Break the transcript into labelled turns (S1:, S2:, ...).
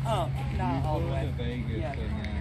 S1: Not all the way.
S2: To Vegas
S1: Yeah.
S2: and